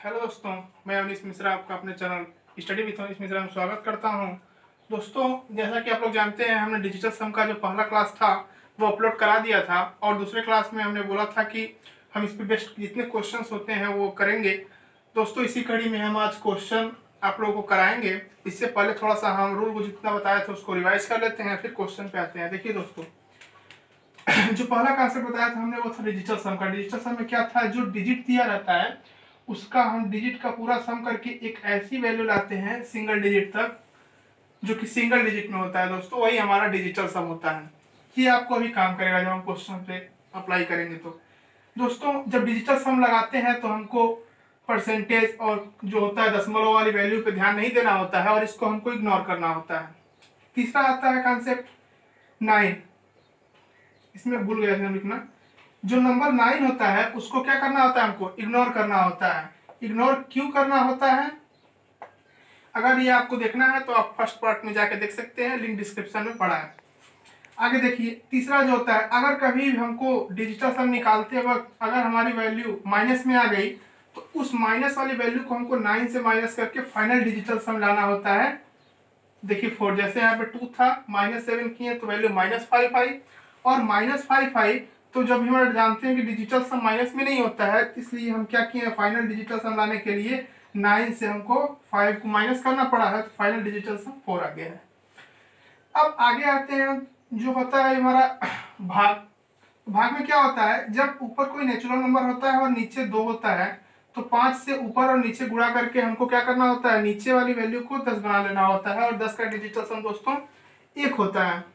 Hello दोस्तों, मैं अवनीश मिश्रा आपका अपने channel study with Avnish Mishra में स्वागत करता हूं। दोस्तों, जैसा कि आप लोग जानते हैं, हमने डिजिटल सम का जो पहला क्लास था वो अपलोड करा दिया था और दूसरे क्लास में हमने बोला था कि हम इस पर बेस्ट जितने क्वेश्चंस होते हैं वो करेंगे। दोस्तों, इसी कड़ी में हम आज क्वेश्चन आप लोगों को कराएंगे। इससे पहले थोड़ा सा हम रूल को जितना बताया था उसको रिवाइज कर लेते हैं, फिर क्वेश्चन पे आते हैं। देखिए दोस्तों, जो पहला कॉन्सेप्ट बताया था हमने वो था डिजिटल सम का। डिजिटल सम में क्या था, जो डिजिट दिया रहता है उसका हम डिजिट का पूरा सम करके एक ऐसी वैल्यू लाते हैं सिंगल डिजिट तक जो कि सिंगल डिजिट में होता है। दोस्तों, वही हमारा डिजिटल सम होता है। ये आपको अभी काम करेगा जब हम क्वेश्चन पे अप्लाई करेंगे। तो दोस्तों, जब डिजिटल सम लगाते हैं तो हमको परसेंटेज और जो होता है दशमलव वाली वैल्यू पे ध्यान नहीं देना होता है और इसको हमको इग्नोर करना होता है। तीसरा आता है कॉन्सेप्ट 9। इसमें भूल गए थे हम लिखना। जो नंबर 9 होता है उसको क्या करना होता है, हमको इग्नोर करना होता है। इग्नोर क्यों करना होता है, अगर ये आपको देखना है तो आप फर्स्ट पार्ट में जाके देख सकते हैं, लिंक डिस्क्रिप्शन में पड़ा है। आगे देखिए, तीसरा जो होता है, अगर कभी हमको डिजिटल सम निकालते वक्त अगर हमारी वैल्यू माइनस में आ गई तो उस माइनस वाली वैल्यू को हमको 9 से माइनस करके फाइनल डिजिटल सम लाना होता है। देखिए 4, जैसे यहाँ पे 2 था, -7 किए तो वैल्यू -5 आई और -5 आई। तो जब हम जानते हैं कि डिजिटल सम माइनस में नहीं होता है, इसलिए हम क्या किए, फाइनल डिजिटल सम लाने के लिए 9 से हमको 5 को माइनस करना पड़ा है, तो फाइनल डिजिटल सम 4 आ गया है। अब आगे आते हैं, जो होता है हमारा भाग। भाग में क्या होता है, जब ऊपर कोई नेचुरल नंबर होता है और नीचे 2 होता है तो 5 से ऊपर और नीचे गुणा करके हमको क्या करना होता है, नीचे वाली वैल्यू को 10 बना लेना होता है और 10 का डिजिटल सम दोस्तों 1 होता है।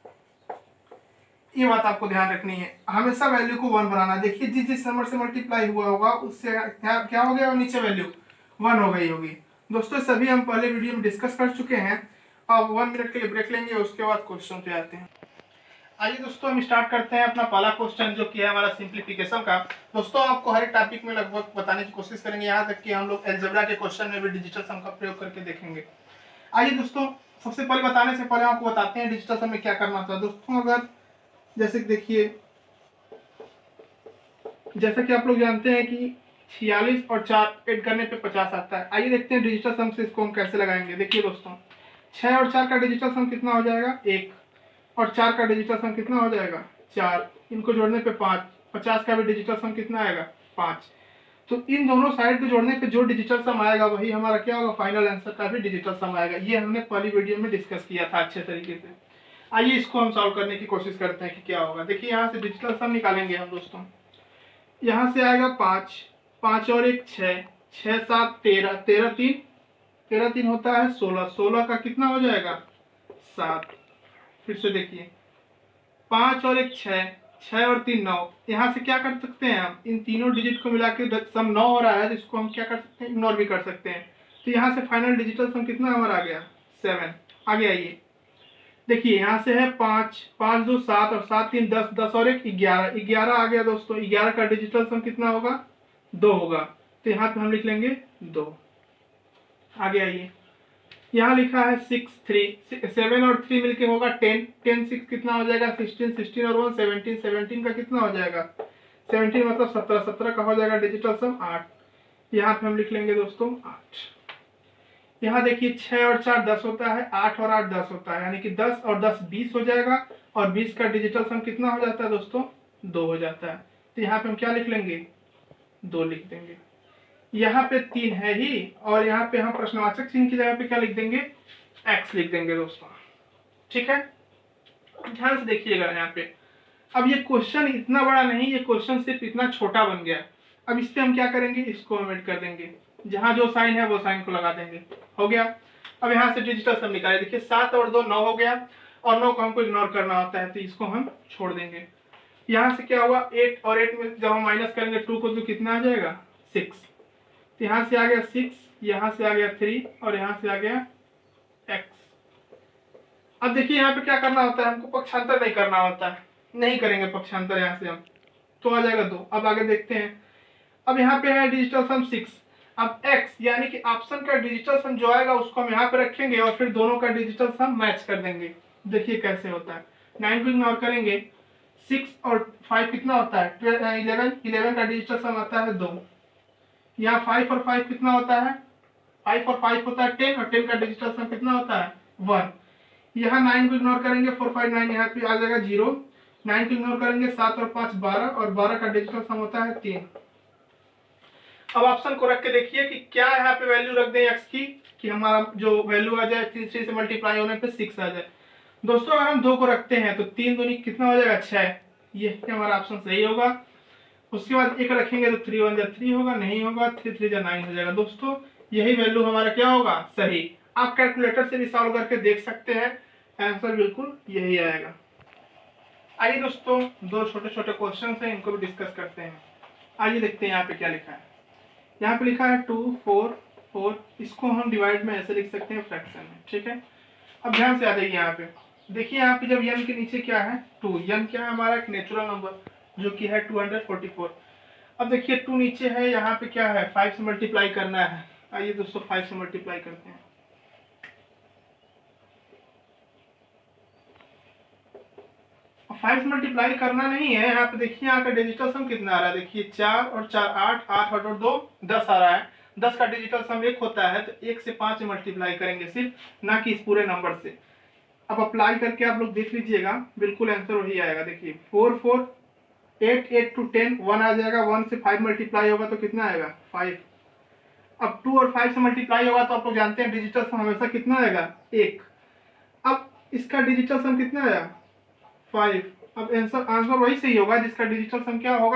ये बात आपको ध्यान रखनी है, हमेशा वैल्यू को 1 बनाना। देखिए जिस जिस नंबर से मल्टीप्लाई हुआ होगा उससे क्या हो गया, और नीचे वैल्यू 1 हो गई होगी। दोस्तों, सभी हम पहले वीडियो में डिस्कस कर चुके हैं। अब 1 मिनट के लिए ब्रेक लेंगे, उसके बाद क्वेश्चन पे आते हैं। आइए दोस्तों, हम स्टार्ट करते हैं अपना पहला क्वेश्चन, जो कि है हमारा सिंप्लीफिकेशन का। दोस्तों, आपको हर एक टॉपिक में लगभग बताने की कोशिश करेंगे, यहाँ तक कि हम लोग अलजेब्रा के क्वेश्चन में भी डिजिटल सम का प्रयोग करके देखेंगे। आइए दोस्तों, सबसे पहले बताने से पहले आपको बताते हैं डिजिटल सम में क्या करना था। दोस्तों, अगर जैसे देखिए, जैसा कि आप लोग जानते हैं कि 46 और 4 ऐड करने पे 50 आता है। आइए देखते हैं डिजिटल सम से इसको हम कैसे लगाएंगे। देखिए दोस्तों, 6 और 4 का डिजिटल सम कितना हो जाएगा, 1, और 4 का डिजिटल सम कितना हो जाएगा, 4। इनको जोड़ने पे 5। 50 का भी डिजिटल सम कितना आएगा, 5। तो इन दोनों साइड को जोड़ने पे जो डिजिटल सम आएगा वही हमारा क्या होगा, फाइनल आंसर का भी डिजिटल सम आएगा। ये हमने पहली वीडियो में डिस्कस किया था अच्छे तरीके से। आइए इसको हम सॉल्व करने की कोशिश करते हैं कि क्या होगा। देखिए, यहाँ से डिजिटल सम निकालेंगे हम दोस्तों। यहाँ से आएगा 5, 5 और 1 6, 6 7 13, 13 3 होता है 16, 16 का कितना हो जाएगा, 7। फिर से देखिए, 5 और 1 6, 6 और 3 9। यहाँ से क्या कर सकते हैं, हम इन तीनों डिजिट को मिला के सम 9 हो रहा है, तो इसको हम क्या कर सकते हैं, इग्नोर भी कर सकते हैं। तो यहाँ से फाइनल डिजिटल सम कितना हमारा आ गया, 7। आगे आइए, देखिए यहाँ से है 5, 5 2 7 और 7 3 10, 10 और 1 11, 11 आ गया दोस्तों। 11 का डिजिटल सम कितना होगा, 2 होगा। तो यहाँ पे हम लिख लेंगे 2। आगे आइए, यहाँ लिखा है 6 3, 7 और 3 मिलके होगा 10, 10 6 कितना हो जाएगा, 16, 16 और 1 17, 17 का कितना हो जाएगा, 17 मतलब 17, 17 का हो जाएगा डिजिटल सम 8। यहाँ पे हम लिख लेंगे दोस्तों 8। यहाँ देखिए 6 और 4 10 होता है, 8 और 8 10 होता है, यानी कि 10 और 10 20 हो जाएगा और 20 का डिजिटल सम कितना हो जाता है दोस्तों, 2 हो जाता है। तो यहाँ पे हम क्या लिख लेंगे, 2 लिख देंगे। यहाँ पे 3 है ही और यहाँ पे हम प्रश्नवाचक चिन्ह की जगह पे क्या लिख देंगे, x लिख देंगे दोस्तों। ठीक है, ध्यान से देखिएगा यहाँ पे। अब ये क्वेश्चन इतना बड़ा नहीं, ये क्वेश्चन सिर्फ इतना छोटा बन गया। अब इस पे हम क्या करेंगे, इसको हम ऐड कर देंगे, जहां जो साइन है वो साइन को लगा देंगे, हो गया। अब यहाँ से डिजिटल सम निकाले, देखिए 7 और 2 9 हो गया और 9 को हमको इग्नोर करना होता है, तो इसको हम छोड़ देंगे। यहाँ से क्या हुआ, 8 और 8 में जब हम माइनस करेंगे 2 को तो कितना आ जाएगा, 6। तो यहाँ से आ गया 6, यहाँ से आ गया 3 और यहाँ से आ गया x। अब देखिए यहाँ पे क्या करना होता है, हमको पक्षांतर नहीं करना होता है, नहीं करेंगे पक्षांतर यहाँ से हम, तो आ जाएगा 2। अब आगे देखते हैं, अब यहाँ पे है डिजिटल सम 6। अब x यानी कि ऑप्शन का डिजिटल सम जो आएगा उसको हम यहाँ पे रखेंगे और फिर दोनों का डिजिटल सम मैच कर देंगे। देखिए कैसे होता है, 9 को इग्नोर करेंगे, 6 और 5 कितना होता है, 11, 11 का डिजिटल सम आता है 2। यहाँ 5 और 5 कितना होता है, 5 और 5 होता है 10, और 10 का डिजिटल सम कितना होता है 1। यहाँ 9 को इग्नोर करेंगे, 4 5 9 यहाँ पे आ जाएगा 0। 9 को इग्नोर करेंगे, 7 और 5 12, और 12 का डिजिटल सम होता है 3। अब ऑप्शन को रख के देखिए कि क्या यहाँ पे वैल्यू रख दें एक्स की कि हमारा जो वैल्यू आ जाए 3 से मल्टीप्लाई होने पे 6 आ जाए। दोस्तों अगर हम 2 को रखते हैं तो 3 दूनी कितना हो जाएगा 6, ये हमारा ऑप्शन सही होगा। उसके बाद एक रखेंगे तो 3 1 जा 3 होगा, नहीं होगा, 3 3 जा 9 हो जाएगा। दोस्तों यही वैल्यू हमारा क्या होगा सही। आप कैलकुलेटर से भी सॉल्व करके देख सकते हैं, आंसर बिल्कुल यही आएगा। आइए दोस्तों 2 छोटे छोटे क्वेश्चन हैं, इनको भी डिस्कस करते हैं। आइए देखते हैं यहाँ पे क्या लिखा है। यहाँ पे लिखा है 2 4 4, इसको हम डिवाइड में ऐसे लिख सकते हैं फ्रैक्शन में, ठीक है। अब ध्यान से आ जाइए यहाँ पे, देखिए यहाँ पे जब n के नीचे क्या है 2, n क्या है हमारा एक नेचुरल नंबर जो कि है 244। अब देखिए 2 नीचे है, यहाँ पे क्या है 5 से मल्टीप्लाई करना है। आइए दोस्तों 5 से मल्टीप्लाई करते हैं। फाइव मल्टीप्लाई करना नहीं है, यहाँ पे देखिए यहाँ का डिजिटल सम कितना आ रहा है, देखिए 4 और 4 8, 8 और 2 10 आ रहा है। 10 का डिजिटल सम 1 होता है, तो 1 से 5 मल्टीप्लाई करेंगे सिर्फ, ना कि इस पूरे नंबर से। अब अप्लाई करके आप लोग देख लीजिएगा, बिल्कुल आंसर वही आएगा। देखिए 4 4 8 8 to 10 1 आ जाएगा, 1 से 5 मल्टीप्लाई होगा तो कितना आएगा 5। अब 2 और 5 से मल्टीप्लाई होगा तो आप लोग जानते हैं डिजिटल सम हमेशा कितना आएगा 1। अब इसका डिजिटल सम कितना आया 5। अब आंसर वही सही होगा जिसका डिजिटल सम क्या होगा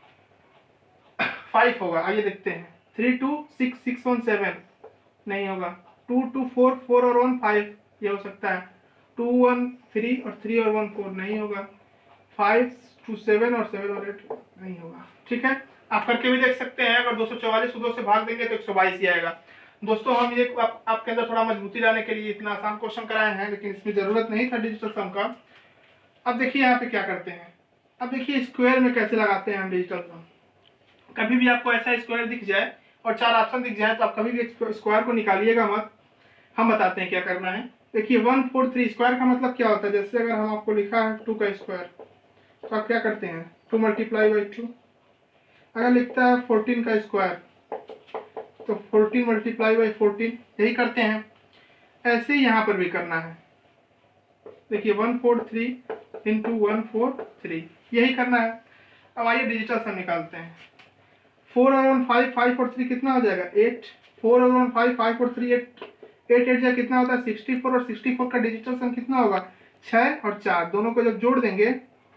5 होगा। आइए देखते हैं 3 2 6 6 1 7 नहीं होगा, 2 2 4 4 और 1 5 ये हो सकता है, 2 1 3 और 3 और 1 4 नहीं होगा, 5 2 7 और 7 और 8 नहीं होगा। ठीक है, आप करके भी देख सकते हैं। अगर 244 को 2 से भाग देंगे तो 122 ही आएगा। दोस्तों हम ये आपके अंदर थोड़ा मजबूती लाने के लिए इतना आसान क्वेश्चन कराए हैं, लेकिन इसमें जरूरत नहीं था डिजिटल सम का। अब देखिए यहाँ पे क्या करते हैं, अब देखिए स्क्वायर में कैसे लगाते हैं हम डिजिटल सम। कभी भी आपको ऐसा स्क्वायर दिख जाए और 4 ऑप्शन दिख जाए तो आप कभी भी स्क्वायर को निकालिएगा मत, हम बताते हैं क्या करना है। देखिए 1 4 3 स्क्वायर का मतलब क्या होता है, जैसे अगर हम आपको लिखा है 2 का स्क्वायर तो आप क्या करते हैं 2 मल्टीप्लाई बाई 2। अगर लिखता है 14 का स्क्वायर तो 14 मल्टीप्लाई बाई 14, यही करते हैं। ऐसे ही यहाँ पर भी करना है, देखिए 143 इंटू 143, यही करना है। अब आइए डिजिटल सम निकालते हैं। 4 और 1 5, 5 और 3 कितना हो जाएगा 8, 4 और 1 5, 5 और 3 8, 8 8 जा कितना होता है 64, और 64 का डिजिटल सम कितना होगा 6 और 4, दोनों को जब जोड़ देंगे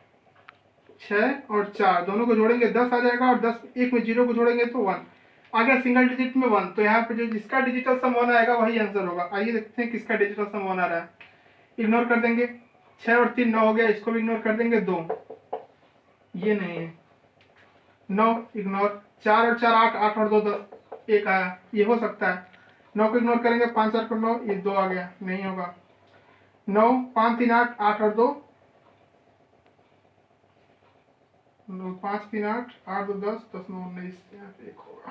6 और 4 दोनों को जोड़ेंगे 10 आ जाएगा, और 10 एक में 0 को जोड़ेंगे तो 1 आ गया, सिंगल डिजिट में 1। तो यहाँ पे जो जिसका डिजिटल सम 1 आएगा वही आंसर होगा। आइए देखते हैं किसका डिजिटल सम 1 आ रहा है। इग्नोर कर देंगे, 6 और 3 9 हो गया, इसको भी इग्नोर कर देंगे, 2 ये नहीं है, 9 इग्नोर, 4 और 4 8, 8 और 2 10 1 आया, ये हो सकता है। 9 को इग्नोर करेंगे, 5 4 को 9, ये 2 आ गया, नहीं होगा। 9 5 3 8, 8 और 2 5 3 8, 8 2 10 10 9 19, यहाँ पे 1 होगा।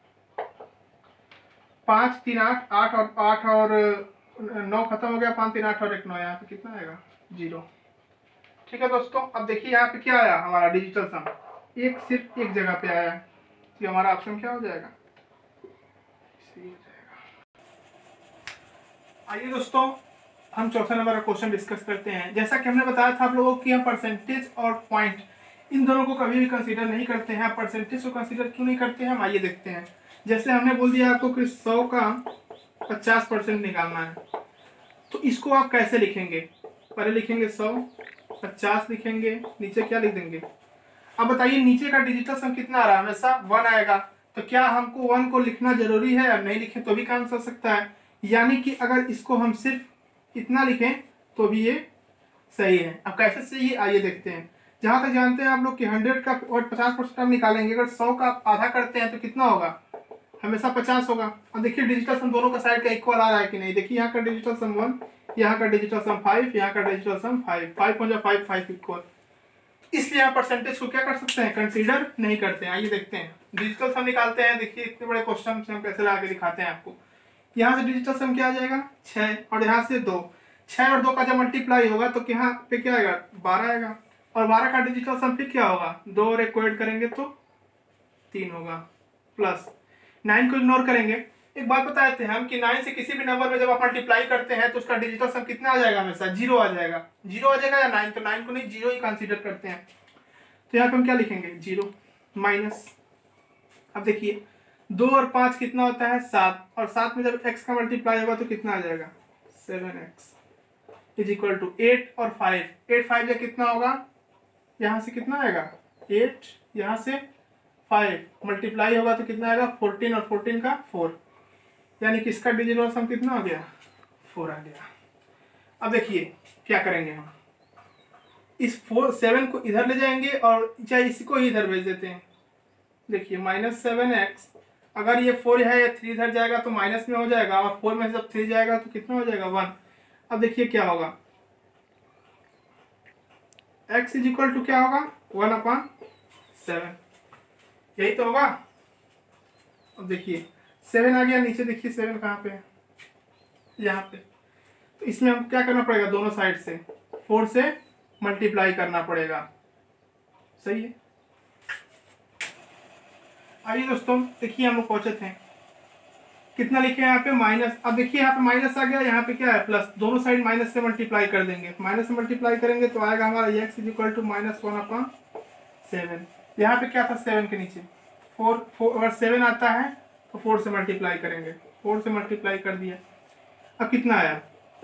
5 3 8, 8 और 9 खत्म हो गया, 5 3 8 और 1 9, यहाँ पे कितना आएगा 0। ठीक है दोस्तों, अब देखिए यहाँ पे क्या आया हमारा डिजिटल सम, एक सिर्फ एक जगह पे आया है, तो हमारा ऑप्शन क्या हो जाएगा सही हो जाएगा। आइए दोस्तों हम चौथा नंबर का क्वेश्चन डिस्कस करते हैं। जैसा कि हमने बताया था आप लोगों की हम परसेंटेज और पॉइंट इन दोनों को कभी भी कंसीडर नहीं करते हैं। परसेंटेज को कंसीडर क्यों नहीं करते हैं हम आइए देखते हैं। जैसे हमने बोल दिया आपको कि 100 का 50% निकालना है, तो इसको आप कैसे लिखेंगे, पहले लिखेंगे 100, 50 लिखेंगे, नीचे क्या लिख देंगे। अब बताइए नीचे का डिजिटल सम कितना आ रहा है, हमेशा 1 आएगा, तो क्या हमको 1 को लिखना जरूरी है, अब नहीं लिखें तो भी काम चल सकता है। यानी कि अगर इसको हम सिर्फ इतना लिखें तो भी ये सही है। अब कैसे सही है आइए देखते हैं। जहां तक जानते हैं आप लोग कि 100 का और 50% हम निकालेंगे, अगर 100 का आधा करते हैं तो कितना होगा, हमेशा 50 होगा। अब देखिए डिजिटल सम दोनों का साइड का इक्वल आ रहा है कि नहीं, देखिए यहाँ का डिजिटल सम 1, यहाँ का डिजिटल सम 5, यहाँ का डिजिटल सम 5, 5 हो जाए 5 5 इक्वल, इसलिए यहाँ परसेंटेज को क्या कर सकते हैं कंसीडर नहीं करते हैं। आइए देखते हैं डिजिटल सम निकालते हैं। देखिए इतने बड़े क्वेश्चन से हम कैसे ला के दिखाते हैं आपको। यहाँ से डिजिटल सम क्या आ जाएगा 6, और यहाँ से 2, 6 और 2 का जब मल्टीप्लाई होगा तो यहाँ पे क्या आएगा 12 आएगा, और 12 का डिजिटल सम फिर क्या होगा 2 और 1 को ऐड करेंगे तो 3 होगा, प्लस 9 को इग्नोर करेंगे। एक बात बताए थे हम कि 9 से किसी भी नंबर में जब आप मल्टीप्लाई करते हैं तो उसका डिजिटल सम कितना आ जाएगा, हमेशा 0 आ जाएगा। 0 आ जाएगा या 9, तो 9 को नहीं 0 ही कंसीडर करते हैं। तो यहाँ पे हम क्या लिखेंगे, 0 माइनस, अब देखिए 2 और 5 कितना होता है 7, और 7 में जब x का मल्टीप्लाई होगा तो कितना आ जाएगा 7x इज इक्वल टू 8 और 5, 8 5 या कितना होगा, यहाँ से कितना आएगा 8, यहाँ से 5 मल्टीप्लाई होगा तो कितना आएगा 14, और 14 का 4, यानी कि इसका डिजिटल सम कितना हो गया 4 आ गया। अब देखिए क्या करेंगे हम, इस 7 को इधर ले जाएंगे और चाहे इसको ही इधर भेज देते हैं। देखिए -7x, अगर ये 4 है या 3 इधर जाएगा तो माइनस में हो जाएगा, और 4 में से जब 3 जाएगा तो कितना हो जाएगा 1। अब देखिए क्या होगा, x इज इक्वल टू क्या होगा 1/7, यही तो होगा। अब देखिए 7 आ गया नीचे, देखिए 7 कहाँ पे है, यहाँ पे। तो इसमें हम क्या करना पड़ेगा, दोनों साइड से 4 से मल्टीप्लाई करना पड़ेगा, सही है। आइए दोस्तों देखिए हम लोग पहुंचे थे, कितना लिखे हैं यहाँ पे माइनस। अब देखिए यहाँ पे माइनस आ गया, यहाँ पे क्या है प्लस, दोनों साइड माइनस से मल्टीप्लाई कर देंगे। माइनस से मल्टीप्लाई करेंगे तो आएगा हमारा x इज इक्वल टू -1/7। यहाँ पे क्या था 7 के नीचे 4, अगर 7 आता है तो 4 से मल्टीप्लाई करेंगे, 4 से मल्टीप्लाई कर दिया। अब कितना आया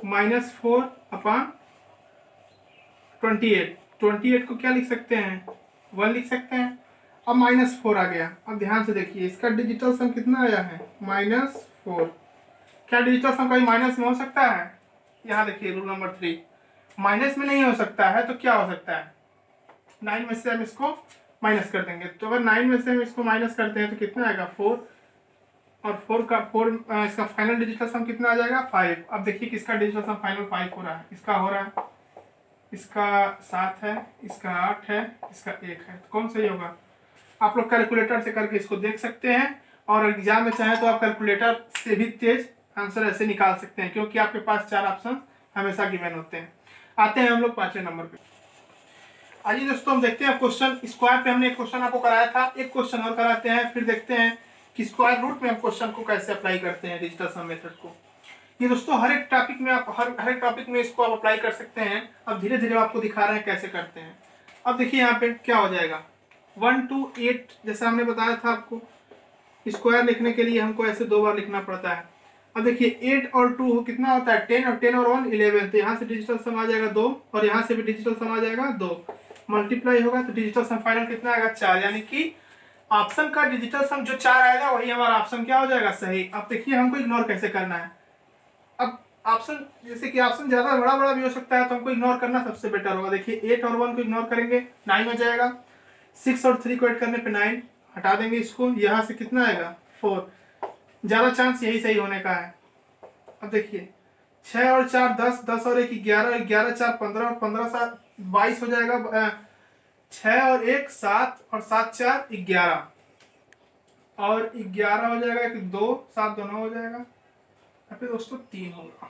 -4/28, 28 को क्या लिख सकते हैं 1 लिख सकते हैं। अब -4 आ गया। अब ध्यान से देखिए इसका डिजिटल सम कितना आया है -4। क्या डिजिटल सम कभी माइनस में हो सकता है, यहाँ देखिए रूल नंबर 3, माइनस में नहीं हो सकता है तो क्या हो सकता है 9 में से हम इसको माइनस कर देंगे। तो अगर 9 में से हम इसको माइनस करते हैं तो कितना आएगा 4, और 4 इसका फाइनल डिजिटल सम कितना आ जाएगा 5। अब देखिए किसका डिजिटल सम फाइनल 5 हो रहा है, इसका हो रहा है, इसका 7 है, इसका 8 है, इसका 1 है, तो कौन सही होगा। आप लोग कैलकुलेटर से करके इसको देख सकते हैं, और एग्जाम में चाहे तो आप कैलकुलेटर से भी तेज आंसर ऐसे निकाल सकते हैं, क्योंकि आपके पास 4 ऑप्शन हमेशा गिवन होते हैं। आते हैं हम लोग 5वें नंबर पे। आइए दोस्तों हम देखते हैं क्वेश्चन स्क्वायर पे, हमने एक क्वेश्चन आपको कराया था, एक क्वेश्चन और कराते हैं, फिर देखते हैं कि स्क्वायर रूट में हम क्वेश्चन को कैसे अप्लाई करते हैं डिजिटल सम मेथड को। ये दोस्तों हर एक टॉपिक में आप हर एक टॉपिक में इसको आप अप्लाई कर सकते हैं। अब धीरे धीरे आपको दिखा रहे हैं कैसे करते हैं। अब देखिए यहाँ पे क्या हो जाएगा 1 to 8, जैसा हमने बताया था आपको, स्क्वायर लिखने के लिए हमको ऐसे 2 बार लिखना पड़ता है। अब देखिए 8 और 2 कितना होता है 10, और 10 और 1 11, तो यहाँ से डिजिटल सम आ जाएगा 2, और यहाँ से भी डिजिटल सम आ जाएगा 2, मल्टीप्लाई होगा तो डिजिटल सम फाइनल कितना आएगा 4, यानी कि ऑप्शन का डिजिटल सम जो 4 आएगा वही हमारा ऑप्शन क्या हो जाएगा सही। अब देखिए हमको इग्नोर कैसे करना है। अब ऑप्शन जैसे कि ऑप्शन ज्यादा बड़ा भी हो सकता है, तो हमको इग्नोर करना सबसे बेटर होगा। देखिए 8 और 1 को इग्नोर करेंगे 9 हो जाएगा, 6 और 3 को ऐड करने पे 9, हटा देंगे इसको, यहाँ से कितना आएगा 4, ज्यादा चांस यही सही होने का है। अब देखिए 6 और 4 10, 10 और 1 11, 11 4 15, और 15 7 22 हो जाएगा, 6 और 1 7, और 7 4 11, और 11 हो जाएगा, 2 7 दोनों हो जाएगा, यहाँ पे दोस्तों 3 होगा।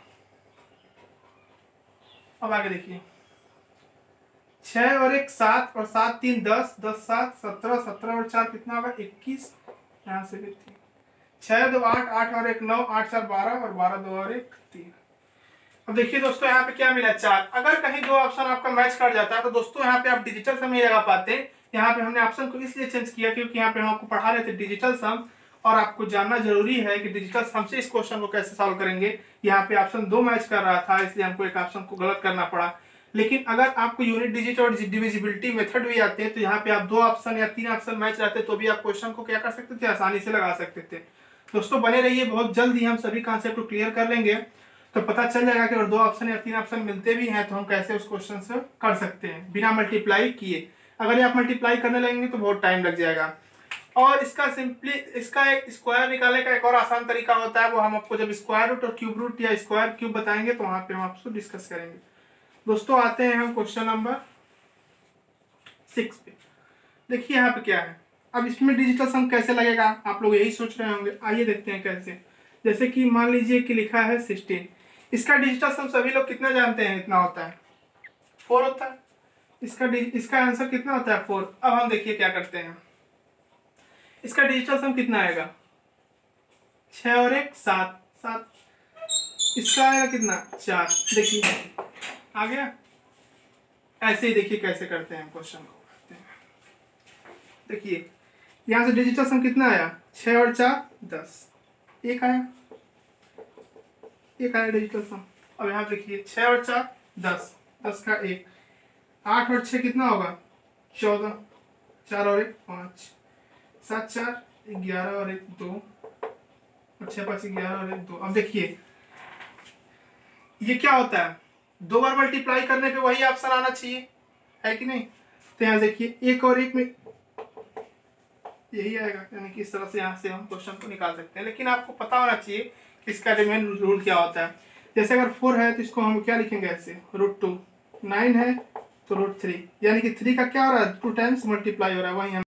अब आगे देखिए 6 और 1 7, और 7 3 10, 10 7 17, 17 और 4 कितना होगा 21, यहाँ से भी 3, 6 2 8, 8 और 1 9, 8 4 12, और 12 2 और 1 3। अब देखिए दोस्तों यहाँ पे क्या मिला 4। अगर कहीं 2 ऑप्शन आपका मैच कर जाता है तो दोस्तों यहाँ पे आप डिजिटल सम नहीं लगा पाते। यहाँ पे हमने ऑप्शन को इसलिए चेंज किया क्योंकि यहाँ पे हम आपको पढ़ा रहे थे डिजिटल सम, और आपको जानना जरूरी है कि डिजिटल सम से इस क्वेश्चन को कैसे सॉल्व करेंगे। यहाँ पे ऑप्शन 2 मैच कर रहा था, इसलिए हमको एक ऑप्शन को गलत करना पड़ा। लेकिन अगर आपको यूनिट डिजिट और डिविजिबिलिटी मेथड भी आते हैं तो यहाँ पे आप 2 ऑप्शन या 3 ऑप्शन मैच रहते तो भी आप क्वेश्चन को क्या कर सकते थे, आसानी से लगा सकते थे। दोस्तों बने रहिए, बहुत जल्द ही हम सभी कॉन्सेप्ट को क्लियर कर लेंगे, तो पता चल जाएगा कि अगर 2 ऑप्शन या 3 ऑप्शन मिलते भी हैं तो हम कैसे उस क्वेश्चन से कर सकते हैं बिना मल्टीप्लाई किए। अगर ये आप मल्टीप्लाई करने लगेंगे तो बहुत टाइम लग जाएगा। और इसका एक स्क्वायर निकालने का एक और आसान तरीका होता है, वो हम आपको जब स्क्वायर रूट और क्यूब रूट या स्क्वायर क्यूब बताएंगे तो वहां पे हम आपको डिस्कस करेंगे। दोस्तों आते हैं हम क्वेश्चन नंबर 6 पे। देखिए यहाँ पे क्या है, अब इसमें डिजिटल सम कैसे लगेगा आप लोग यही सोच रहे होंगे। आइए देखते हैं कैसे। जैसे कि मान लीजिए कि लिखा है 16, इसका डिजिटल सम सभी लोग कितना जानते हैं, इतना होता है 4 होता है। इसका आंसर कितना होता है 4। अब हम देखिए क्या करते हैं, इसका डिजिटल सम कितना आएगा 6 और 1 7, 7 इसका आएगा कितना 4। देखिए आ गया। ऐसे ही देखिए कैसे करते हैं क्वेश्चन को। देखिए यहाँ से डिजिटल सम कितना आया 6 और 4 10, एक आया, एक आया डिजिटल सम। अब यहाँ देखिए 6 और 4 10, 10 का 1, 8 और 6 कितना होगा 14, 4 और 1 5, 7 4 11 और 1 2, और 6 5 11 और 1 2। अब देखिए ये क्या होता है, 2 बार मल्टीप्लाई करने पे वही ऑप्शन आना चाहिए, है कि नहीं। तो यहाँ देखिए 1 और 1 में यही आएगा, यानी कि इस तरह से यहाँ से हम क्वेश्चन को निकाल सकते हैं। लेकिन आपको पता होना चाहिए कि इसका रिमेन रूल क्या होता है। जैसे अगर 4 है तो इसको हम क्या लिखेंगे ऐसे √2, 9 है तो √3, यानी कि 3 का क्या हो रहा है 2 टाइम्स मल्टीप्लाई हो रहा है, वही हम